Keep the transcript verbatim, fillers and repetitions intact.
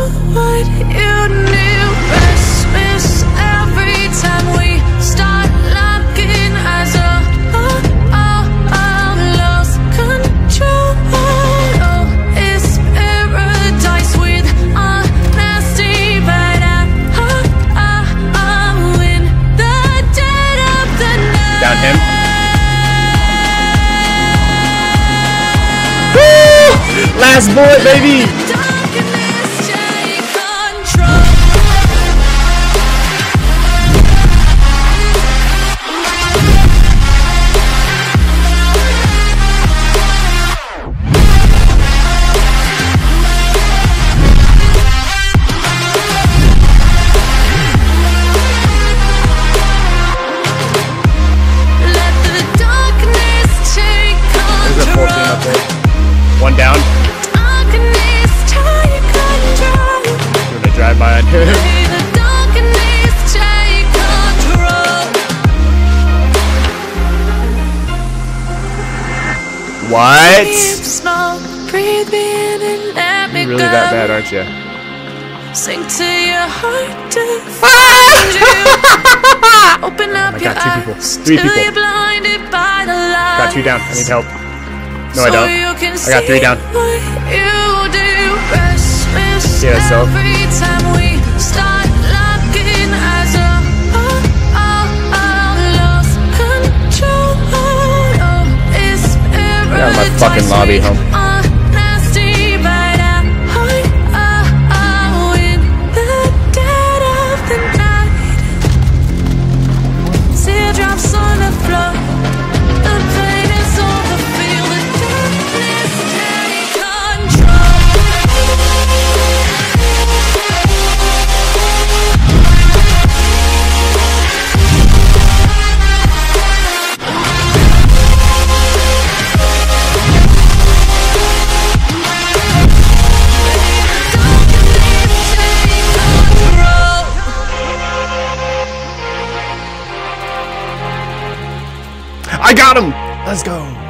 what you knew. Restless every time we start locking eyes up. Oh, oh, oh, lost control. Oh, it's paradise with honesty, but I, oh, oh, oh, in the dead of the night. Down him. Last bullet, baby! There's a full team up there. One down. Doing a drive-by on him. What? You're really that bad, aren't you? Sink to your heart to find you. Open up I your got two people. eyes Three till people. you're blinded by the light. Got two down. I need help. No, I So don't. you can I got three see down. what you do. Restless Yeah, so. every time we start locking eyes up. Oh, oh, oh, lost control. Oh, it's Get out of my paradise fucking lobby, with home. honesty, but I, oh, oh, oh, in the dead of the night. Teardrops on the floor. The pain is over. Feel the darkness take control. I got him! Let's go.